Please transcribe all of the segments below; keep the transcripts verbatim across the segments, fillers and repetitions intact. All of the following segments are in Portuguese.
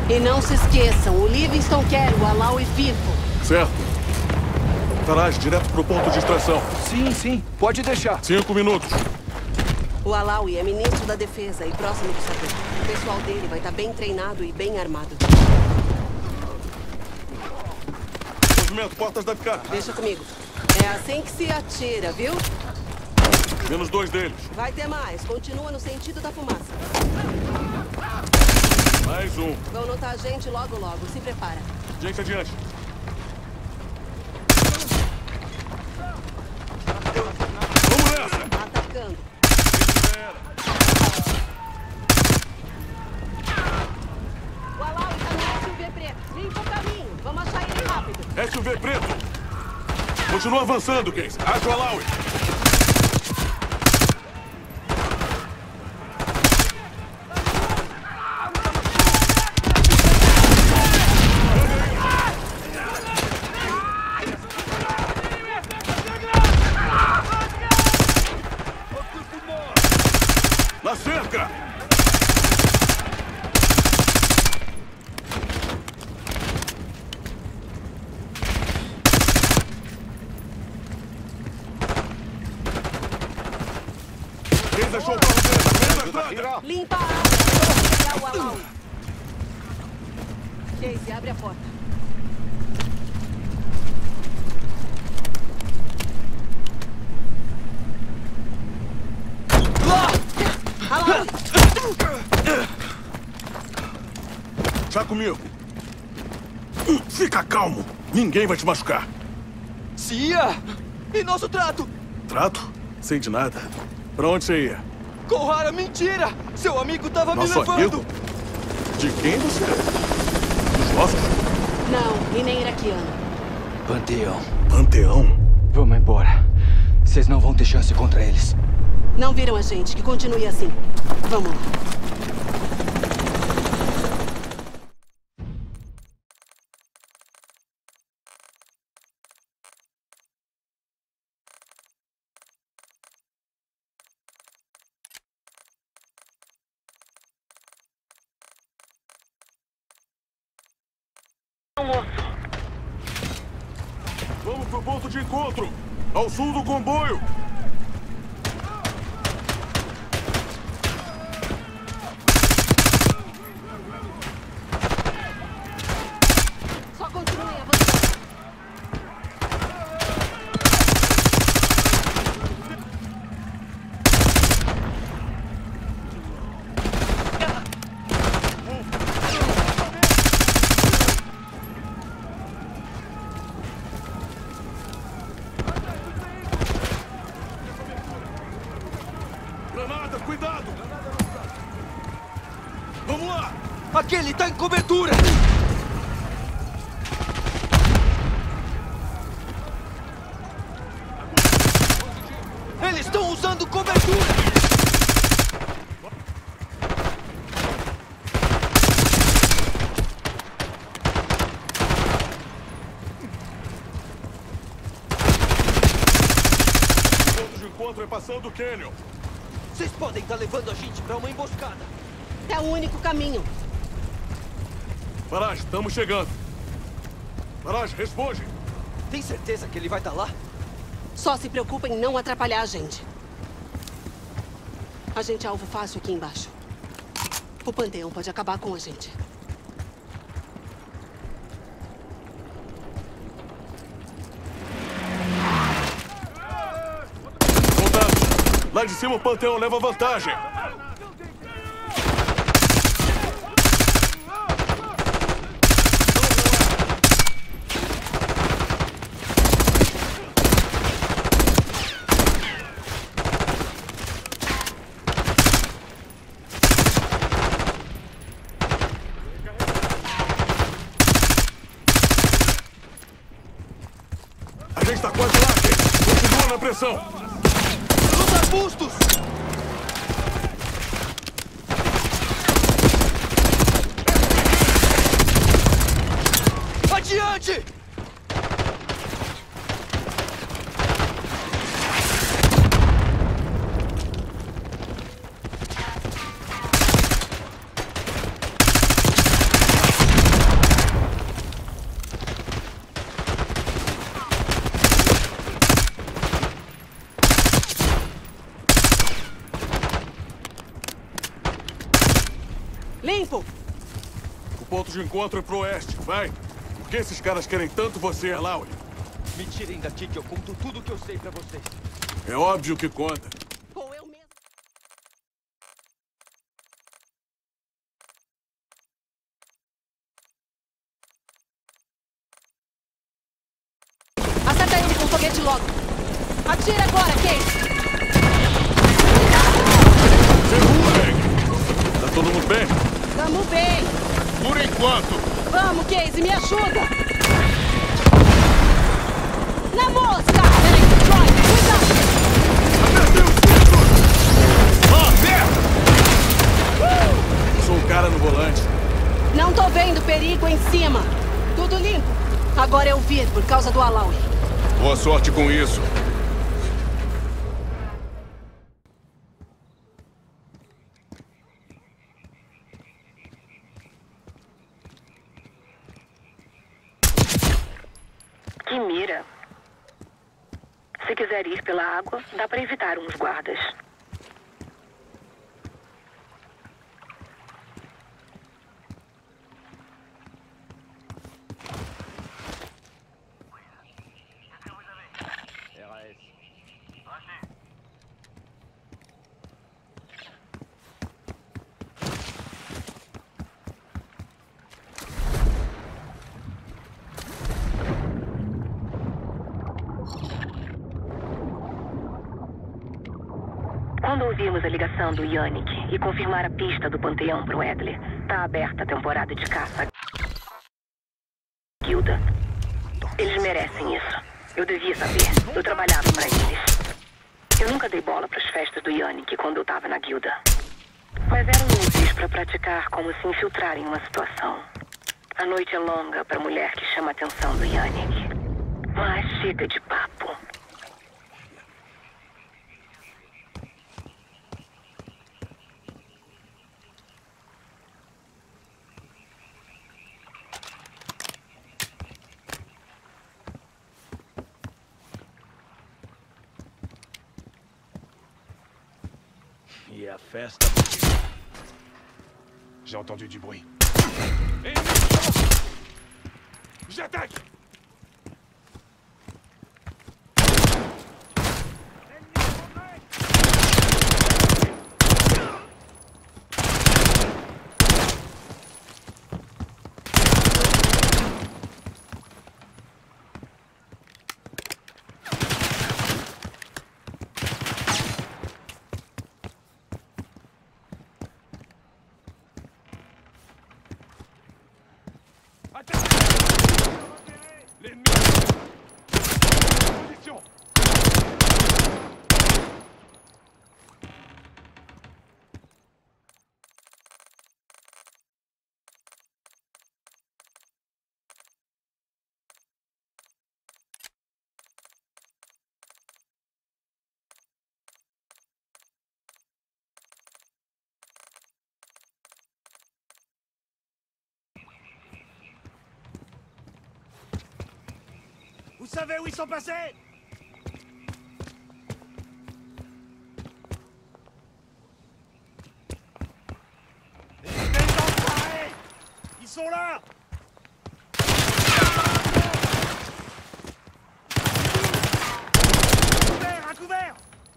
E não se esqueçam, o Livingston quer o Alawi vivo. Certo. Farás direto pro ponto de extração. Sim, sim. Pode deixar. Cinco minutos. O Alawi é ministro da defesa e próximo do saber. O pessoal dele vai estar bem treinado e bem armado. Movimento, portas da picape. Deixa comigo. É assim que se atira, viu? Menos dois deles. Vai ter mais. Continua no sentido da fumaça. Mais um. Vão notar a gente logo, logo. Se prepara. Gente adiante. Vamos nessa! Atacando. O Alawi tá no S U V preto. Limpa o caminho. Vamos achar ele rápido. S U V preto. Continua avançando, Case. Acha o Alawi. Na cerca! Quem achou o carro dele? Limpa a área. Vamos pegar o Alawi. Casey, abre a porta. Alawi! Já comigo. Fica calmo. Ninguém vai te machucar. Cia! E nosso trato? Trato? Sei de nada. Pra onde você ia? Kohara, mentira! Seu amigo tava Nosso me levando! amigo? De quem você é? Dos nossos? Não, e nem iraquiano. Panteão. Panteão? Vamos embora. Vocês não vão ter chance contra eles. Não viram a gente, que continue assim. Vamos lá. Vamos pro ponto de encontro! Ao sul do comboio! Só continuem avançando. Granada, cuidado! Vamos lá! Aquele tá em cobertura! Eles estão usando cobertura! O ponto de encontro é passando o Canyon. Vocês podem estar levando a gente pra uma emboscada. É o único caminho. Farage, estamos chegando. Farage, responde. Tem certeza que ele vai estar lá? Só se preocupa em não atrapalhar a gente. A gente é alvo fácil aqui embaixo. O Panteão pode acabar com a gente. Contato. Lá de cima o Panteão leva vantagem. A gente tá quase lá, Kate. Continua na pressão. Nos arbustos! Adiante! Limpo! O ponto de encontro é pro oeste. Vai! Por que esses caras querem tanto você, Alawi? Me tirem daqui que eu conto tudo o que eu sei pra vocês. É óbvio que conta. Ou eu mesmo. Acerta ele com o foguete logo. Atira agora, Case! Segura, Egg! Tá todo mundo bem? Tamo bem! Por enquanto! Vamos, Case, me ajuda! Na mosca! Peraí, Troy, cuidado! Apertei os cintos! Ah, merda! Uh! Sou o cara no volante. Não tô vendo perigo em cima. Tudo limpo. Agora eu vi por causa do Alawi. Boa sorte com isso. Que mira. Se quiser ir pela água, dá para evitar uns guardas. Quando ouvirmos a ligação do Yannick e confirmar a pista do Panteão pro Edley, tá aberta a temporada de caça. Guilda. Eles merecem isso. Eu devia saber. Eu trabalhava pra eles. Eu nunca dei bola pras festas do Yannick quando eu tava na guilda. Mas eram úteis pra praticar como se infiltrar em uma situação. A noite é longa pra mulher que chama a atenção do Yannick. Mas chega de papo. E a festa... J'ai entendu du bruit. J'attaque! L'ennemi! Position! Vous savez où ils sont passés? Espèce d'enfoirés! Ils sont là! À couvert, à couvert!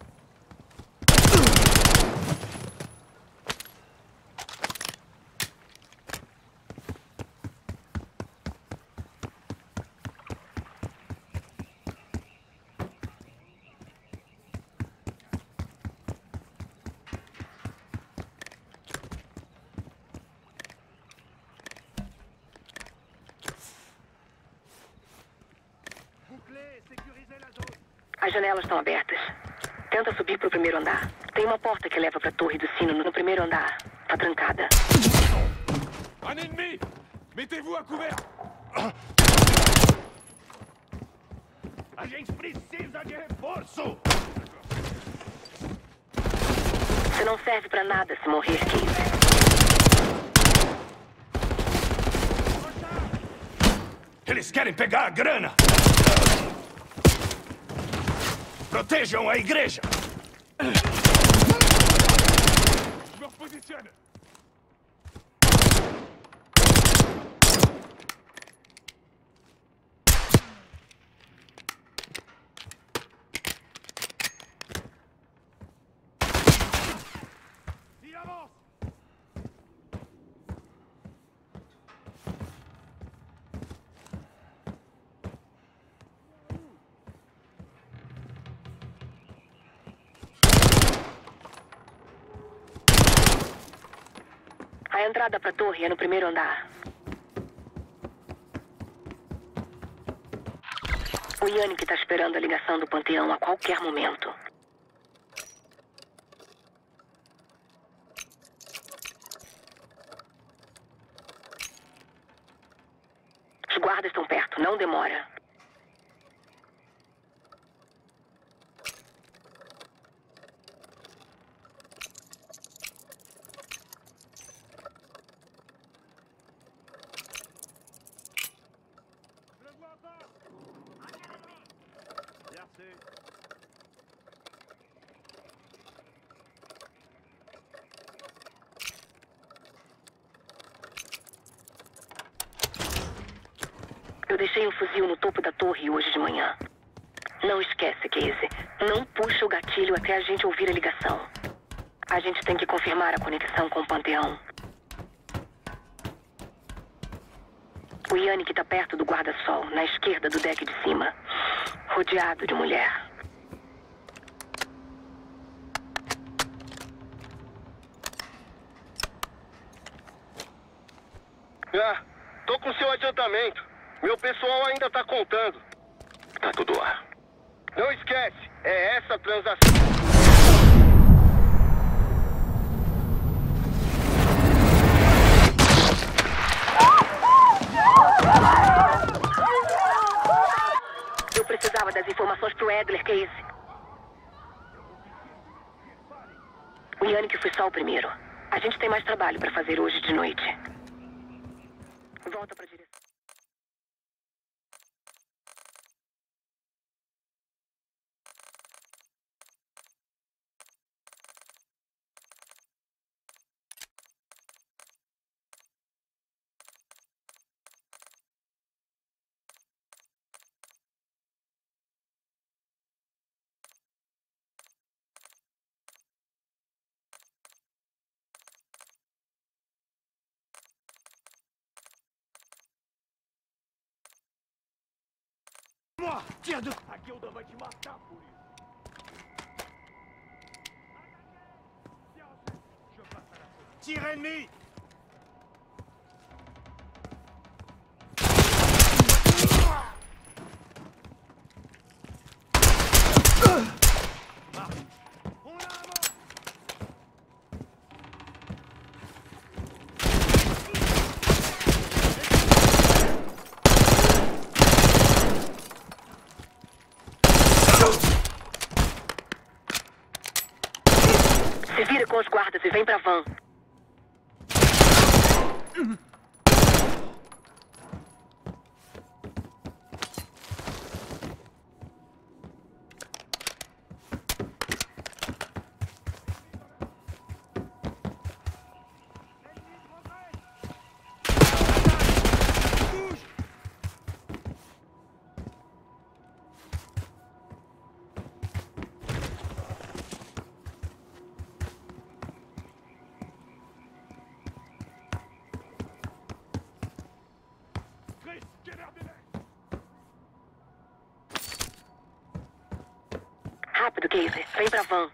As janelas estão abertas. Tenta subir pro primeiro andar. Tem uma porta que leva pra torre do sino no primeiro andar. Tá trancada. Un ennemi! Mettez-vous à couvert! A gente precisa de reforço! Você não serve pra nada se morrer, Case. Eles querem pegar a grana! Protejam a igreja! Je me repositionne! A entrada pra torre é no primeiro andar. O Yannick tá esperando a ligação do Panteão a qualquer momento. Os guardas estão perto, não demora. Eu deixei um fuzil no topo da torre hoje de manhã. Não esquece, Casey. Não puxa o gatilho até a gente ouvir a ligação. A gente tem que confirmar a conexão com o Panteão. O Yannick tá perto do guarda-sol, na esquerda do deck de cima. Rodeado de mulher. Ah, tô com seu adiantamento. Meu pessoal ainda tá contando. Tá tudo lá. Não esquece, é essa transação. Eu precisava das informações pro Adler, Casey. O Yannick foi só o primeiro. A gente tem mais trabalho pra fazer hoje de noite. Volta pra direção. A guilda vai te matar por isso. Tire ennemi! Se vira com os guardas e vem pra van. Rápido, Casey. Vem pra van.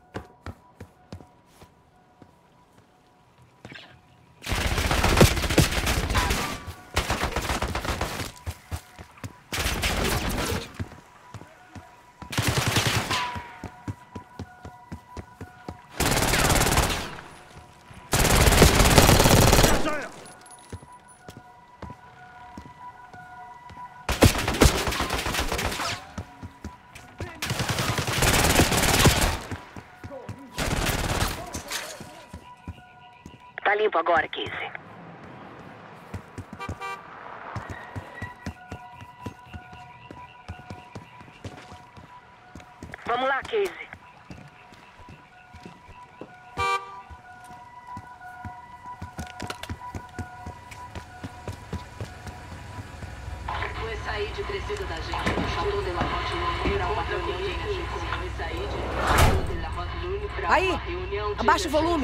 Tá limpo agora, Casey. Vamos lá, Casey. O Essaid precisa da gente. O Chateau de la Roche Lune para uma reunião de emergência. O Essaid, o Chateau de la Roche Lune para Aí, uma reunião de abaixa o volume.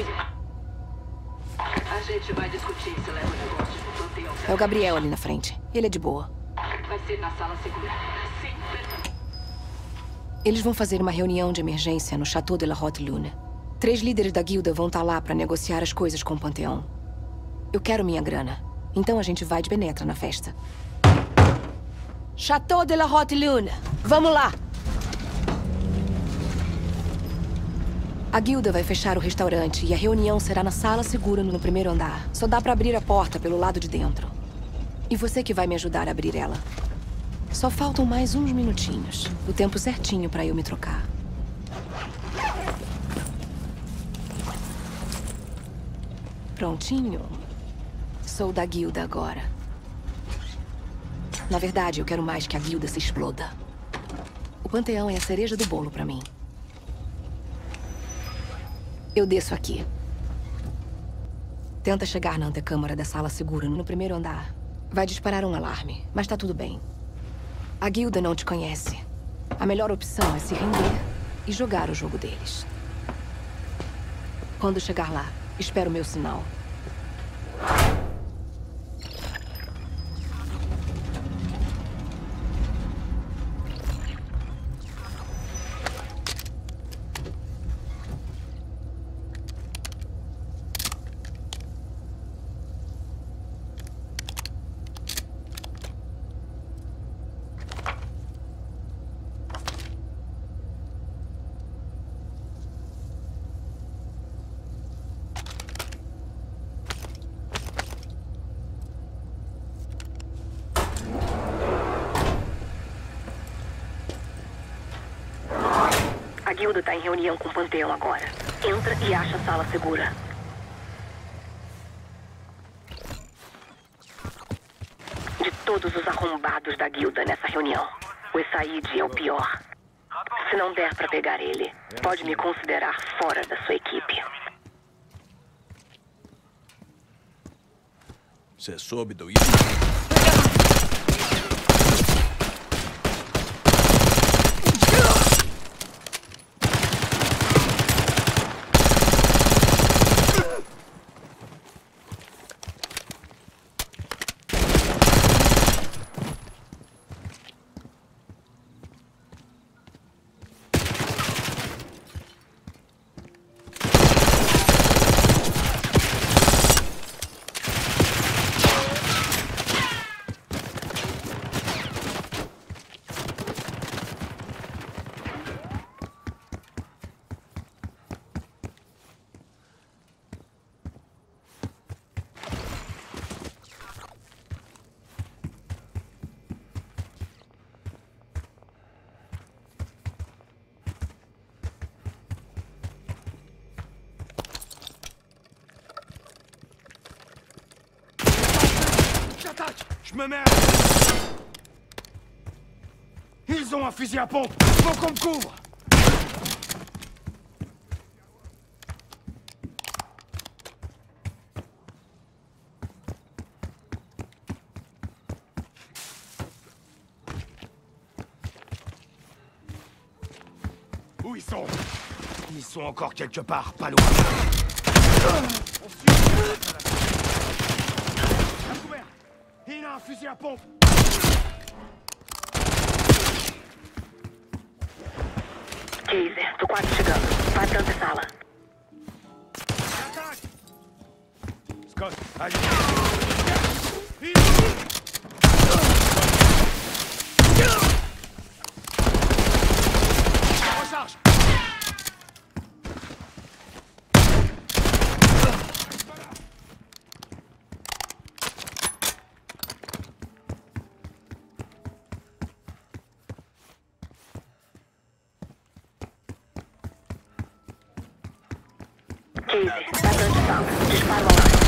A gente vai discutir se leva o negócio do Panteão. É o Gabriel ali na frente. Ele é de boa. Vai ser na sala segura. Sim, perdão. Eles vão fazer uma reunião de emergência no Chateau de la Haute Lune. Três líderes da guilda vão estar lá para negociar as coisas com o Panteão. Eu quero minha grana. Então a gente vai de penetra na festa. Chateau de la Haute Lune. Vamos lá! A guilda vai fechar o restaurante e a reunião será na sala segura no primeiro andar. Só dá pra abrir a porta pelo lado de dentro. E você que vai me ajudar a abrir ela. Só faltam mais uns minutinhos. O tempo certinho pra eu me trocar. Prontinho? Sou da guilda agora. Na verdade, eu quero mais que a guilda se exploda. O Panteão é a cereja do bolo pra mim. Eu desço aqui. Tenta chegar na antecâmara da sala segura no primeiro andar. Vai disparar um alarme, mas tá tudo bem. A guilda não te conhece. A melhor opção é se render e jogar o jogo deles. Quando chegar lá, espera o meu sinal. A guilda tá em reunião com o Panteão agora. Entra e acha a sala segura. De todos os arrombados da guilda nessa reunião, o Essaid é o pior. Se não der pra pegar ele, pode me considerar fora da sua equipe. Você soube do... Je me mets à... Ils ont un fusil à pompe. Faut qu'on me couvre. Où ils sont? Ils sont encore quelque part, pas loin. Il a un fusil à pompe. Kaiser, tô quase chegando. Vai pra antessala. Scott, allez. Recharge. Kaiser, vai pra antessala. Dispara o alarme.